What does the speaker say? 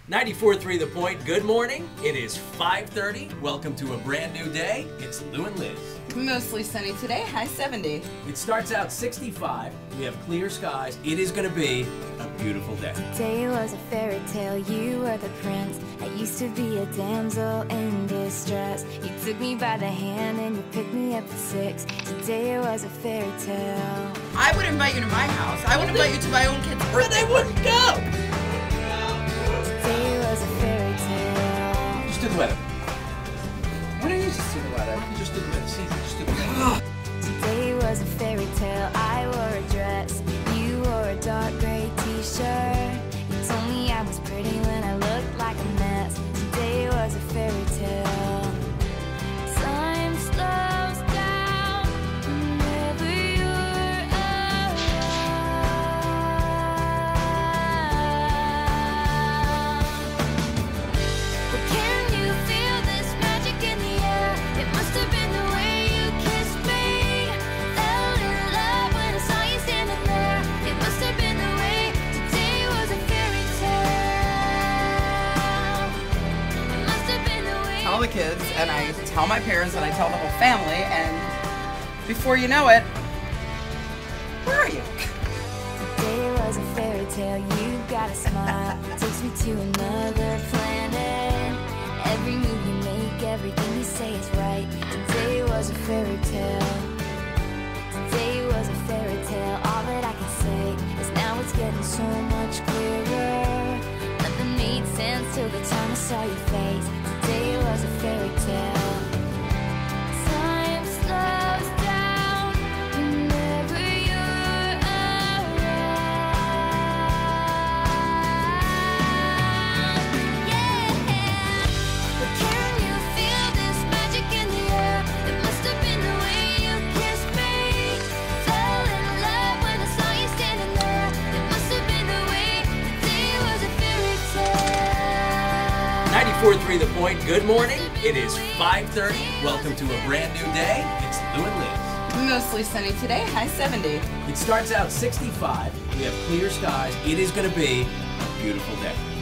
94.3 The Point, good morning. It is 5:30. Welcome to a brand new day. It's Lou and Liz. Mostly sunny today, high 70. It starts out 65. We have clear skies. It is going to be a beautiful day. Today was a fairy tale, you were the prince. I used to be a damsel in distress. You took me by the hand and you picked me up at 6. Today was a fairy tale. I would invite you to my house. I would invite you to my own kids' But birthday. they wouldn't go. Today was a fairy tale. Just do the weather. Why don't you just do the weather? You just do the weather. See, just do the weather. Today was a fairy tale, I wore a dress. You wore a dark gray t-shirt. You told me I was pretty when I looked like a mess. Today was a fairy tale. Time slows down whenever you're around. Well, can you feel this magic in the air? It must have been the way you kissed me. Fell in love when I saw you standing there. It must have been the way today was a fairy tale. It must have been the way. Tell the kids, and I tell my parents, and I tell the whole family, and before you know it, where are you? Today was a fairy tale, you got a smile. Takes me to another planet. Every move you make, everything you say is right. Today was a fairy tale. Today was a fairy tale. All that I can say is now it's getting so much clearer. Nothing made sense till the time I saw your face. Today was a fairy tale. Time slows down whenever you're around. Yeah. But can you feel this magic in the air? It must have been the way you kissed me. Fell in love when I saw you standing there. It must have been the way today was a fairy tale. 94.3 The Point, good morning. It is 5:30. Welcome to a brand new day. It's Lou and Liz. Mostly sunny today, high 70. It starts out 65. We have clear skies. It is going to be a beautiful day.